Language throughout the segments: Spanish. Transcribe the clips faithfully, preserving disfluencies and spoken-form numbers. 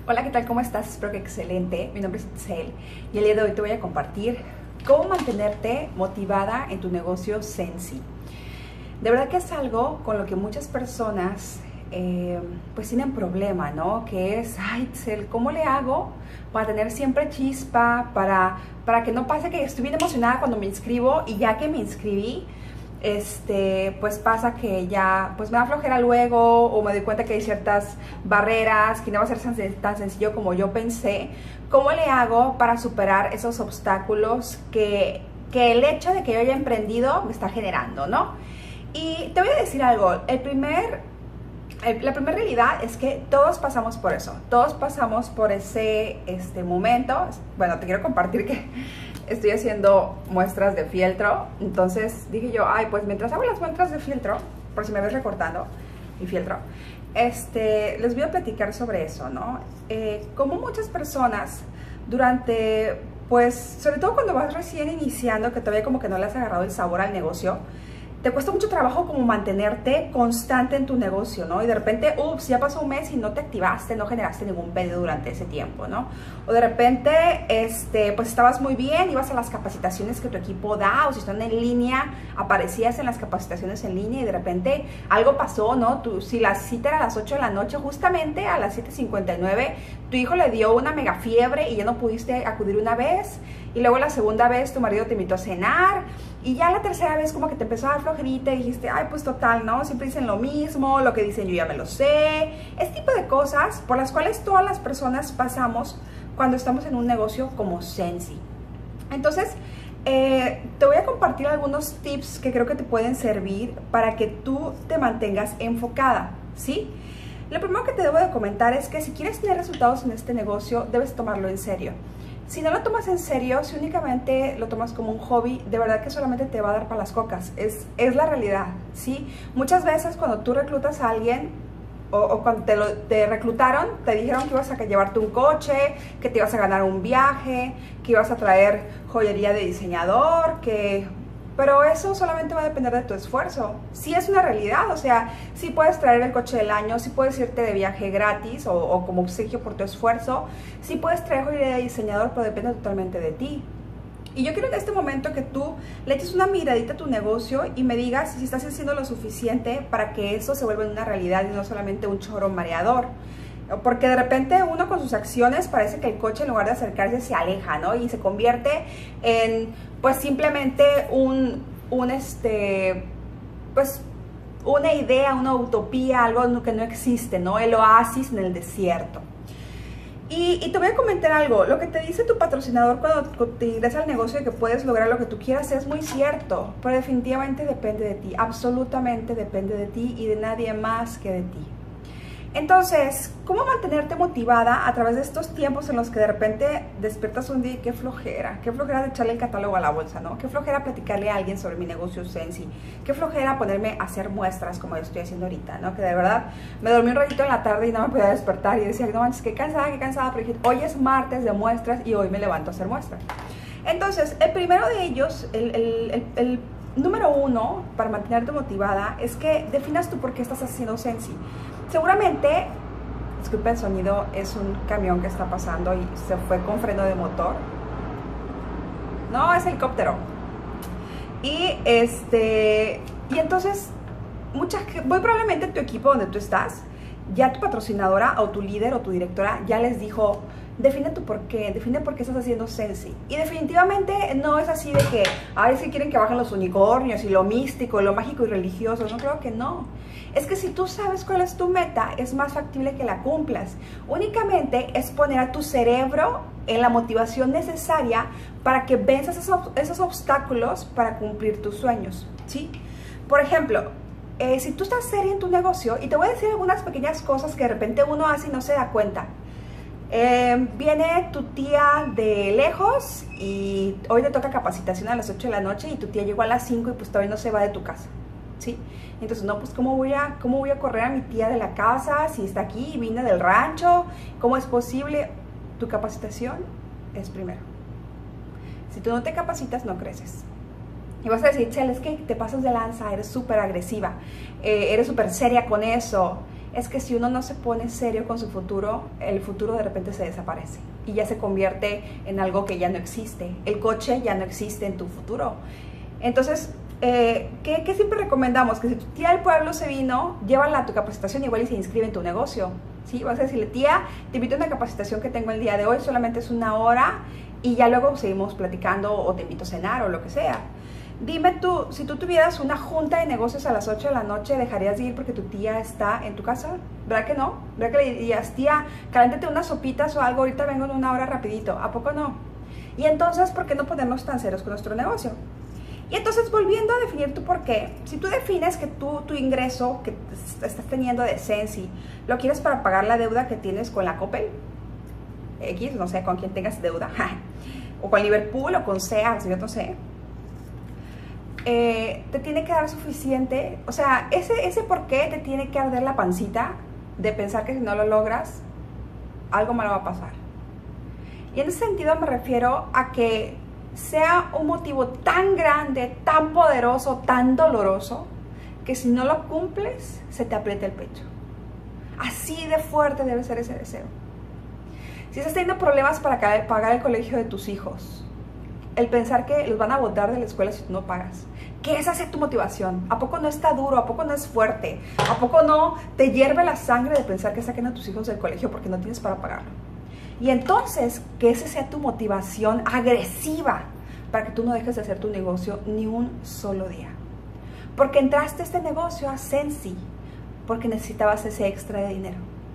Hola, ¿qué tal? ¿Cómo estás? Espero que excelente. Mi nombre es Itzel y el día de hoy te voy a compartir cómo mantenerte motivada en tu negocio Scentsy. De verdad que es algo con lo que muchas personas eh, pues tienen problema, ¿no? Que es, ay, Itzel, ¿cómo le hago para tener siempre chispa? Para, para que no pase que estoy bien emocionada cuando me inscribo y ya que me inscribí, este, pues pasa que ya pues me da flojera luego, o me doy cuenta que hay ciertas barreras, que no va a ser tan, tan sencillo como yo pensé. ¿Cómo le hago para superar esos obstáculos que, que el hecho de que yo haya emprendido me está generando, ¿no? Y te voy a decir algo, el primer, el, la primera realidad es que todos pasamos por eso, todos pasamos por ese este momento. Bueno, te quiero compartir que estoy haciendo muestras de fieltro, entonces dije yo, ay, pues mientras hago las muestras de fieltro, por si me ves recortando mi fieltro, este, les voy a platicar sobre eso, ¿no? Eh, como muchas personas durante, pues, sobre todo cuando vas recién iniciando, que todavía como que no le has agarrado el sabor al negocio, te cuesta mucho trabajo como mantenerte constante en tu negocio, ¿no? Y de repente, ups, ya pasó un mes y no te activaste, no generaste ningún pedido durante ese tiempo, ¿no? O de repente, este, pues estabas muy bien, ibas a las capacitaciones que tu equipo da, o si están en línea, aparecías en las capacitaciones en línea y de repente algo pasó, ¿no? Tú, si la cita era a las ocho de la noche, justamente a las siete cincuenta y nueve, tu hijo le dio una mega fiebre y ya no pudiste acudir una vez, y luego la segunda vez tu marido te invitó a cenar, y ya la tercera vez como que te empezó a dar flojerita y dijiste, ay, pues total, ¿no? Siempre dicen lo mismo, lo que dicen yo ya me lo sé. Este tipo de cosas por las cuales todas las personas pasamos cuando estamos en un negocio como Scentsy. Entonces, eh, te voy a compartir algunos tips que creo que te pueden servir para que tú te mantengas enfocada, ¿sí? Lo primero que te debo de comentar es que si quieres tener resultados en este negocio, debes tomarlo en serio. Si no lo tomas en serio, si únicamente lo tomas como un hobby, de verdad que solamente te va a dar para las cocas. Es, es la realidad, ¿sí? Muchas veces cuando tú reclutas a alguien, o, o cuando te, lo, te reclutaron, te dijeron que ibas a llevarte un coche, que te ibas a ganar un viaje, que ibas a traer joyería de diseñador, que... Pero eso solamente va a depender de tu esfuerzo. Sí es una realidad, o sea, sí puedes traer el coche del año, sí puedes irte de viaje gratis o, o como obsequio por tu esfuerzo, sí puedes traer joyería de diseñador, pero depende totalmente de ti. Y yo quiero en este momento que tú le eches una miradita a tu negocio y me digas si estás haciendo lo suficiente para que eso se vuelva una realidad y no solamente un choro mareador. Porque de repente uno con sus acciones parece que el coche en lugar de acercarse se aleja, ¿no? Y se convierte en, pues simplemente un, un este, pues una idea, una utopía, algo que no existe, ¿no? El oasis en el desierto. Y, y te voy a comentar algo, lo que te dice tu patrocinador cuando te ingresas al negocio de que puedes lograr lo que tú quieras es muy cierto, pero definitivamente depende de ti, absolutamente depende de ti y de nadie más que de ti. Entonces, ¿cómo mantenerte motivada a través de estos tiempos en los que de repente despiertas un día y qué flojera? Qué flojera de echarle el catálogo a la bolsa, ¿no? Qué flojera platicarle a alguien sobre mi negocio Scentsy. Qué flojera ponerme a hacer muestras como yo estoy haciendo ahorita, ¿no? Que de verdad me dormí un ratito en la tarde y no me podía despertar y decía, no manches, qué cansada, qué cansada, pero dije, hoy es martes de muestras y hoy me levanto a hacer muestras. Entonces, el primero de ellos, el, el, el, el número uno para mantenerte motivada es que definas tú por qué estás haciendo Scentsy. Seguramente, disculpen el sonido, es un camión que está pasando y se fue con freno de motor. No, es helicóptero. Y este, y entonces, mucha, muy probablemente tu equipo donde tú estás, ya tu patrocinadora o tu líder o tu directora ya les dijo, define tu por qué, define por qué estás haciendo Scentsy. Y definitivamente no es así de que, ay, es que quieren que bajen los unicornios y lo místico, lo mágico y religioso. No, creo que no. Es que si tú sabes cuál es tu meta, es más factible que la cumplas. Únicamente es poner a tu cerebro en la motivación necesaria para que venzas esos, esos obstáculos para cumplir tus sueños, ¿sí? Por ejemplo, eh, si tú estás seria en tu negocio, y te voy a decir algunas pequeñas cosas que de repente uno hace y no se da cuenta. Eh, viene tu tía de lejos y hoy le toca capacitación a las ocho de la noche y tu tía llegó a las cinco y pues todavía no se va de tu casa, ¿sí? Entonces, no, pues ¿cómo voy a, cómo voy a correr a mi tía de la casa si está aquí y vine del rancho? ¿Cómo es posible? Tu capacitación es primero. Si tú no te capacitas, no creces. Y vas a decir, Chel, es que te pasas de lanza, eres súper agresiva, eh, eres súper seria con eso. es que si uno no se pone serio con su futuro, el futuro de repente se desaparece y ya se convierte en algo que ya no existe. El coche ya no existe en tu futuro. Entonces, eh, ¿qué, ¿qué siempre recomendamos? Que si tu tía del pueblo se vino, llévala a tu capacitación igual y se inscribe en tu negocio. ¿Sí? Vas a decirle, tía, te invito a una capacitación que tengo el día de hoy, solamente es una hora y ya luego seguimos platicando o te invito a cenar o lo que sea. Dime tú, si tú tuvieras una junta de negocios a las ocho de la noche, ¿dejarías de ir porque tu tía está en tu casa? ¿Verdad que no? ¿Verdad que le dirías, tía, caléntate unas sopitas o algo, ahorita vengo en una hora rapidito? ¿A poco no? Y entonces, ¿por qué no ponernos tan serios con nuestro negocio? Y entonces, volviendo a definir tu por qué, si tú defines que tú, tu ingreso que estás teniendo de Sensi, lo quieres para pagar la deuda que tienes con la Coppel, X, no sé, con quien tengas deuda, o con Liverpool o con Sears, yo no sé, Eh, te tiene que dar suficiente, o sea, ese, ese por qué te tiene que arder la pancita de pensar que si no lo logras, algo malo va a pasar. Y en ese sentido me refiero a que sea un motivo tan grande, tan poderoso, tan doloroso, que si no lo cumples, se te aprieta el pecho. Así de fuerte debe ser ese deseo. Si estás teniendo problemas para pagar el colegio de tus hijos, el pensar que los van a botar de la escuela si tú no pagas, que esa sea tu motivación. ¿A poco no está duro? ¿A poco no es fuerte? ¿A poco no te hierve la sangre de pensar que saquen a tus hijos del colegio porque no tienes para pagarlo? Y entonces, que esa sea tu motivación agresiva para que tú no dejes de hacer tu negocio ni un solo día. Porque entraste a este negocio a Sensi porque necesitabas ese extra de dinero.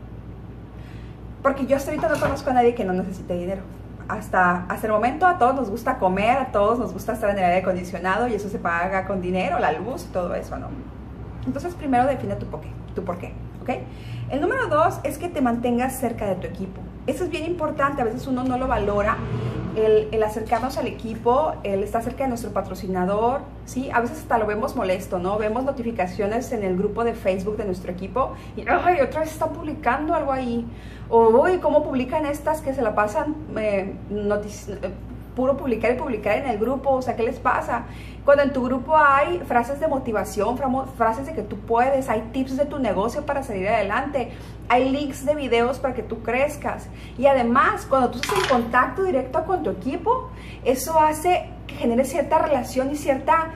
Porque yo hasta ahorita no conozco a nadie que no necesite dinero. Hasta, hasta el momento a todos nos gusta comer, a todos nos gusta estar en el aire acondicionado y eso se paga con dinero, la luz y todo eso, ¿no? Entonces primero define tu por qué, tu por qué, ¿ok? El número dos es que te mantengas cerca de tu equipo. Eso es bien importante, a veces uno no lo valora, el, el acercarnos al equipo, el estar cerca de nuestro patrocinador, ¿sí? A veces hasta lo vemos molesto, ¿no? Vemos notificaciones en el grupo de Facebook de nuestro equipo y ¡ay! Otra vez están publicando algo ahí. O uy, ¿cómo publican estas que se la pasan eh, eh, puro publicar y publicar en el grupo? O sea, ¿qué les pasa? Cuando en tu grupo hay frases de motivación, frases de que tú puedes, hay tips de tu negocio para salir adelante, hay links de videos para que tú crezcas. Y además, cuando tú estás en contacto directo con tu equipo, eso hace que genere cierta relación y cierta...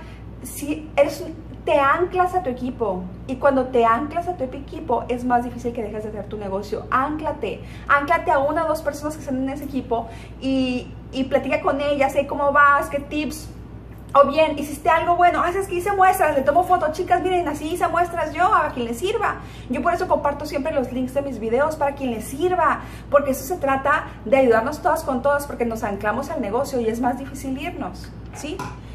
Si eres, te anclas a tu equipo. Y cuando te anclas a tu equipo, es más difícil que dejes de hacer tu negocio. Ánclate. Ánclate a una o dos personas que están en ese equipo y, y platica con ellas. ¿Eh? ¿Cómo vas? ¿Qué tips? O bien, hiciste algo bueno, ah, es que hice muestras, le tomo fotos, chicas, miren, así hice muestras yo, a quien le sirva. Yo por eso comparto siempre los links de mis videos para quien le sirva, porque eso se trata de ayudarnos todas con todas, porque nos anclamos al negocio y es más difícil irnos, ¿sí?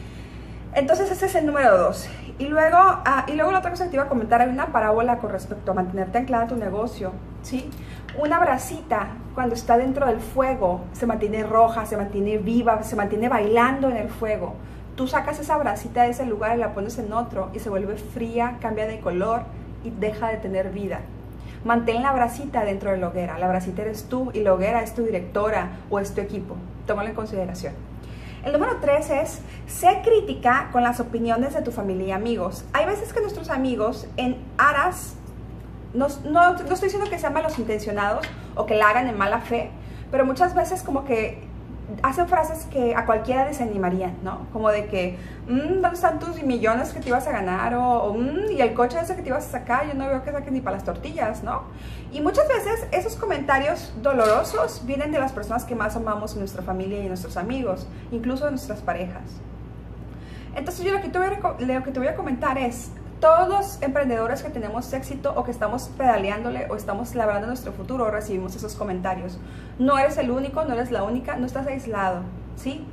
Entonces ese es el número dos. Y luego, ah, y luego la otra cosa que te iba a comentar, hay una parábola con respecto a mantenerte anclada a tu negocio, ¿sí? Una brasita, cuando está dentro del fuego, se mantiene roja, se mantiene viva, se mantiene bailando en el fuego. Tú sacas esa brasita de ese lugar y la pones en otro y se vuelve fría, cambia de color y deja de tener vida. Mantén la brasita dentro de la hoguera. La brasita eres tú y la hoguera es tu directora o es tu equipo. Tómalo en consideración. El número tres es, sé crítica con las opiniones de tu familia y amigos. Hay veces que nuestros amigos en aras, no, no, no estoy diciendo que sean malos intencionados o que la hagan en mala fe, pero muchas veces como que hacen frases que a cualquiera desanimarían, ¿no? Como de que, mmm, ¿dónde están tus millones que te ibas a ganar? O, o mmm, y el coche ese que te ibas a sacar, yo no veo que saques ni para las tortillas, ¿no? Y muchas veces esos comentarios dolorosos vienen de las personas que más amamos en nuestra familia y en nuestros amigos, incluso de nuestras parejas. Entonces yo lo que te voy a, lo que te voy a comentar es, todos los emprendedores que tenemos éxito o que estamos pedaleándole o estamos labrando nuestro futuro, recibimos esos comentarios. No eres el único, no eres la única, no estás aislado, ¿sí?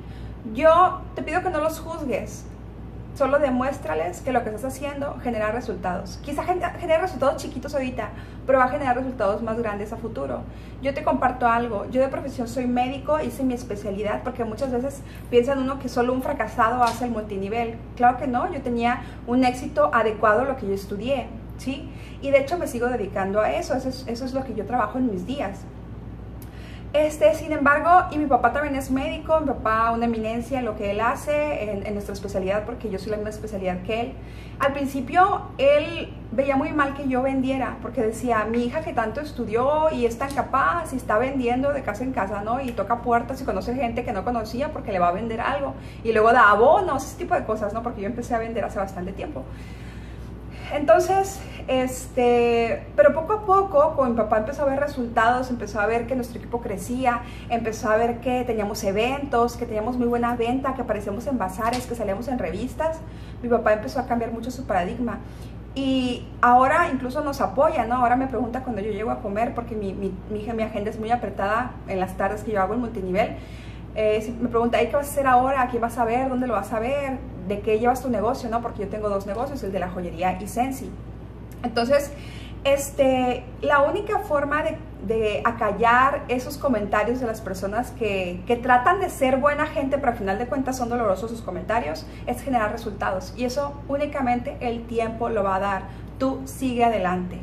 Yo te pido que no los juzgues, solo demuéstrales que lo que estás haciendo genera resultados. Quizá genere resultados chiquitos ahorita, pero va a generar resultados más grandes a futuro. Yo te comparto algo, yo de profesión soy médico, hice mi especialidad, porque muchas veces piensan uno que solo un fracasado hace el multinivel. Claro que no, yo tenía un éxito adecuado a lo que yo estudié, ¿sí? Y de hecho me sigo dedicando a eso, eso es, eso es lo que yo trabajo en mis días. Este, sin embargo, y mi papá también es médico, mi papá una eminencia en lo que él hace, en, en nuestra especialidad, porque yo soy la misma especialidad que él. Al principio, él veía muy mal que yo vendiera, porque decía, mi hija que tanto estudió y es tan capaz y está vendiendo de casa en casa, ¿no? Y toca puertas y conoce gente que no conocía porque le va a vender algo. Y luego da abonos, ese tipo de cosas, ¿no? Porque yo empecé a vender hace bastante tiempo. Entonces, este, pero poco a poco, con mi papá empezó a ver resultados, empezó a ver que nuestro equipo crecía, empezó a ver que teníamos eventos, que teníamos muy buena venta, que aparecíamos en bazares, que salíamos en revistas. Mi papá empezó a cambiar mucho su paradigma. Y ahora incluso nos apoya, ¿no? Ahora me pregunta cuando yo llego a comer, porque mi, mi, mi, mi agenda es muy apretada en las tardes que yo hago el multinivel. Eh, me pregunta, ¿qué vas a hacer ahora? ¿Qué vas a ver? ¿Dónde lo vas a ver? ¿De qué llevas tu negocio? ¿No? Porque yo tengo dos negocios, el de la joyería y Scentsy. Entonces, este, la única forma de, de acallar esos comentarios de las personas que, que tratan de ser buena gente, pero al final de cuentas son dolorosos sus comentarios, es generar resultados. Y eso únicamente el tiempo lo va a dar. Tú sigue adelante.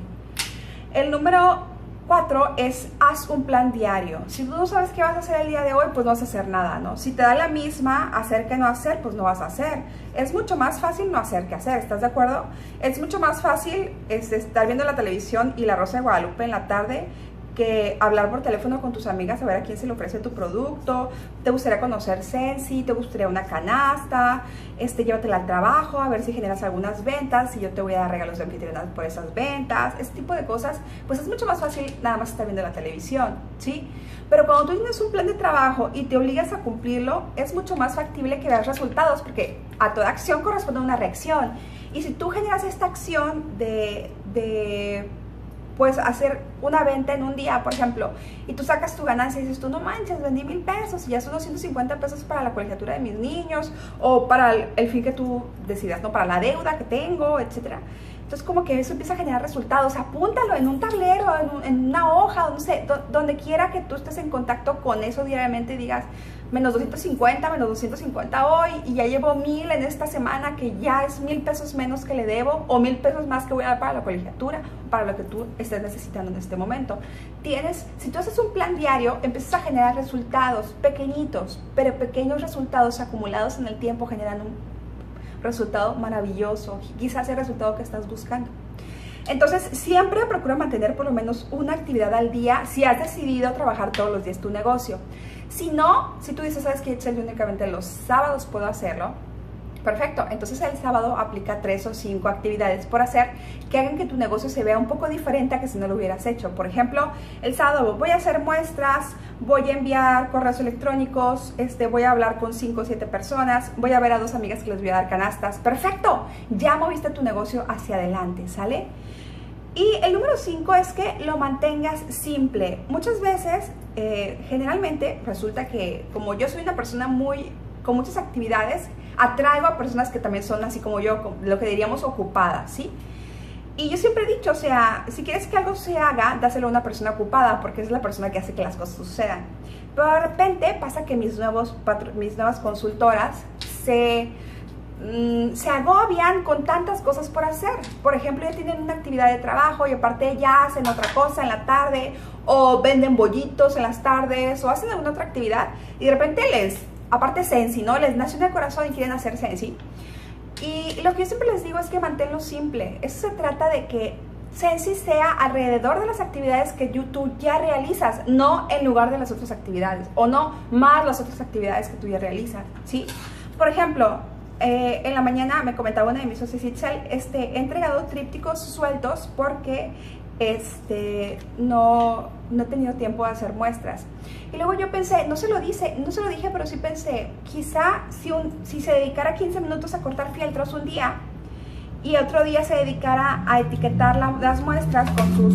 El número cuatro es, haz un plan diario. Si tú no sabes qué vas a hacer el día de hoy, pues no vas a hacer nada, ¿no? Si te da la misma hacer que no hacer, pues no vas a hacer. Es mucho más fácil no hacer que hacer, ¿estás de acuerdo? Es mucho más fácil es, estar viendo la televisión y La Rosa de Guadalupe en la tarde que hablar por teléfono con tus amigas a ver a quién se le ofrece tu producto. Te gustaría conocer Scentsy, te gustaría una canasta, este, llévatela al trabajo a ver si generas algunas ventas, si yo te voy a dar regalos de anfitriona por esas ventas, ese tipo de cosas. Pues es mucho más fácil nada más estar viendo la televisión, ¿sí? Pero cuando tú tienes un plan de trabajo y te obligas a cumplirlo, es mucho más factible que veas resultados, porque a toda acción corresponde una reacción. Y si tú generas esta acción de... de pues hacer una venta en un día, por ejemplo, y tú sacas tu ganancia y dices, tú no manches, vendí mil pesos y ya son doscientos cincuenta pesos para la colegiatura de mis niños o para el, el fin que tú decidas, ¿no? Para la deuda que tengo, etcétera. Entonces como que eso empieza a generar resultados. Apúntalo en un tablero, en, un, en una hoja, no sé, do, donde quiera que tú estés en contacto con eso diariamente y digas, menos doscientos cincuenta, menos doscientos cincuenta hoy, y ya llevo mil en esta semana, que ya es mil pesos menos que le debo, o mil pesos más que voy a dar para la colegiatura, para lo que tú estés necesitando en este momento. Tienes, si tú haces un plan diario, empiezas a generar resultados pequeñitos, pero pequeños resultados acumulados en el tiempo generan un resultado maravilloso, quizás el resultado que estás buscando. Entonces, siempre procura mantener por lo menos una actividad al día si has decidido trabajar todos los días tu negocio. Si no, si tú dices, ¿sabes qué? Yo únicamente los sábados puedo hacerlo, perfecto. Entonces el sábado aplica tres o cinco actividades por hacer que hagan que tu negocio se vea un poco diferente a que si no lo hubieras hecho. Por ejemplo, el sábado voy a hacer muestras, voy a enviar correos electrónicos, este, voy a hablar con cinco o siete personas, voy a ver a dos amigas que les voy a dar canastas. Perfecto, ya moviste tu negocio hacia adelante, ¿sale? Y el número cinco es que lo mantengas simple. Muchas veces, eh, generalmente, resulta que como yo soy una persona muy con muchas actividades, atraigo a personas que también son así como yo, lo que diríamos ocupadas, ¿sí? Y yo siempre he dicho, o sea, si quieres que algo se haga, dáselo a una persona ocupada, porque es la persona que hace que las cosas sucedan. Pero de repente pasa que mis, nuevos mis nuevas consultoras se... se agobian con tantas cosas por hacer. Por ejemplo, ya tienen una actividad de trabajo y aparte ya hacen otra cosa en la tarde, o venden bollitos en las tardes, o hacen alguna otra actividad, y de repente les, aparte Scentsy, ¿no? Les nace en el corazón y quieren hacer Scentsy. Y lo que yo siempre les digo es que manténlo simple. Eso se trata de que Scentsy sea alrededor de las actividades que tú ya realizas, no en lugar de las otras actividades, o no más las otras actividades que tú ya realizas, ¿sí? Por ejemplo, Eh, en la mañana me comentaba una de mis socios, Itzel, este, he entregado trípticos sueltos porque este, no, no he tenido tiempo de hacer muestras. Y luego yo pensé, no se lo dice, no se lo dije, pero sí pensé, quizá si, un, si se dedicara quince minutos a cortar fieltros un día y otro día se dedicara a etiquetar la, las muestras con sus,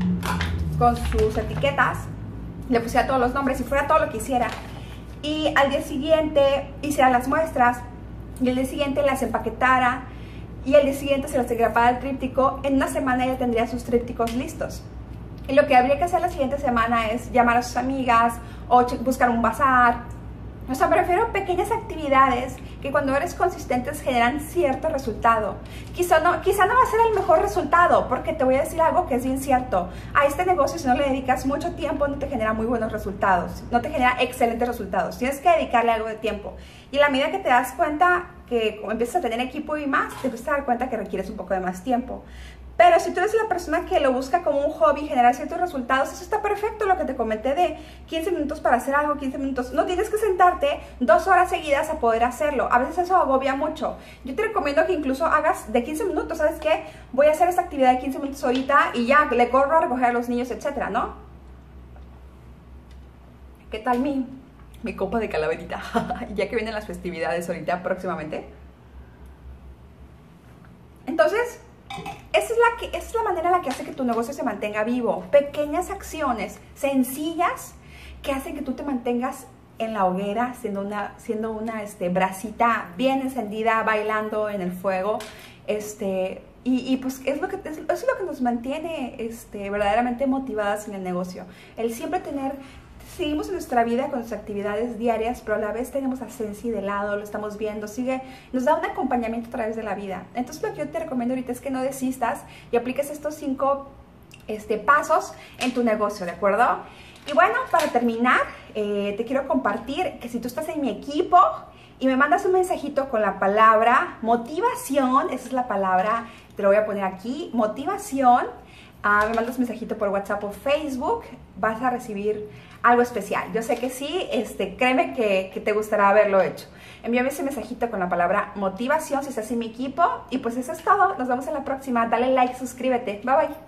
con sus etiquetas, le pusiera todos los nombres y fuera todo lo que hiciera, y al día siguiente hiciera las muestras, y el día siguiente las empaquetara, y el día siguiente se las grabara el tríptico, en una semana ya tendría sus trípticos listos. Y lo que habría que hacer la siguiente semana es llamar a sus amigas o buscar un bazar O sea, me refiero a pequeñas actividades que cuando eres consistentes generan cierto resultado. Quizá no, quizá no va a ser el mejor resultado, porque te voy a decir algo que es bien cierto. A este negocio, si no le dedicas mucho tiempo, no te genera muy buenos resultados, no te genera excelentes resultados. Tienes que dedicarle algo de tiempo. Y a la medida que te das cuenta que empiezas a tener equipo y más, te empiezas a dar cuenta que requieres un poco de más tiempo. Pero si tú eres la persona que lo busca como un hobby, generar ciertos resultados, eso está perfecto, lo que te comenté de quince minutos para hacer algo, quince minutos. No tienes que sentarte dos horas seguidas a poder hacerlo. A veces eso agobia mucho. Yo te recomiendo que incluso hagas de quince minutos, ¿sabes qué? Voy a hacer esta actividad de quince minutos ahorita y ya, le corro a recoger a los niños, etcétera, ¿no? ¿Qué tal mi, mi copa de calaverita? Ya que vienen las festividades ahorita próximamente. Entonces, esa es, la que, esa es la manera en la que hace que tu negocio se mantenga vivo. Pequeñas acciones sencillas que hacen que tú te mantengas en la hoguera, siendo una, siendo una este, brasita bien encendida, bailando en el fuego. Este, y, y pues es lo que, es, eso es lo que nos mantiene este, verdaderamente motivadas en el negocio. El siempre tener... Seguimos en nuestra vida con nuestras actividades diarias, pero a la vez tenemos a Sensi de lado, lo estamos viendo, sigue, nos da un acompañamiento a través de la vida. Entonces lo que yo te recomiendo ahorita es que no desistas y apliques estos cinco este, pasos en tu negocio, ¿de acuerdo? Y bueno, para terminar, eh, te quiero compartir que si tú estás en mi equipo y me mandas un mensajito con la palabra motivación, esa es la palabra, te lo voy a poner aquí, motivación, uh, me mandas un mensajito por WhatsApp o Facebook, vas a recibir algo especial. Yo sé que sí, este, créeme que, que te gustará haberlo hecho. Envíame ese mensajito con la palabra motivación si estás en mi equipo. Y pues eso es todo. Nos vemos en la próxima. Dale like, suscríbete. Bye bye.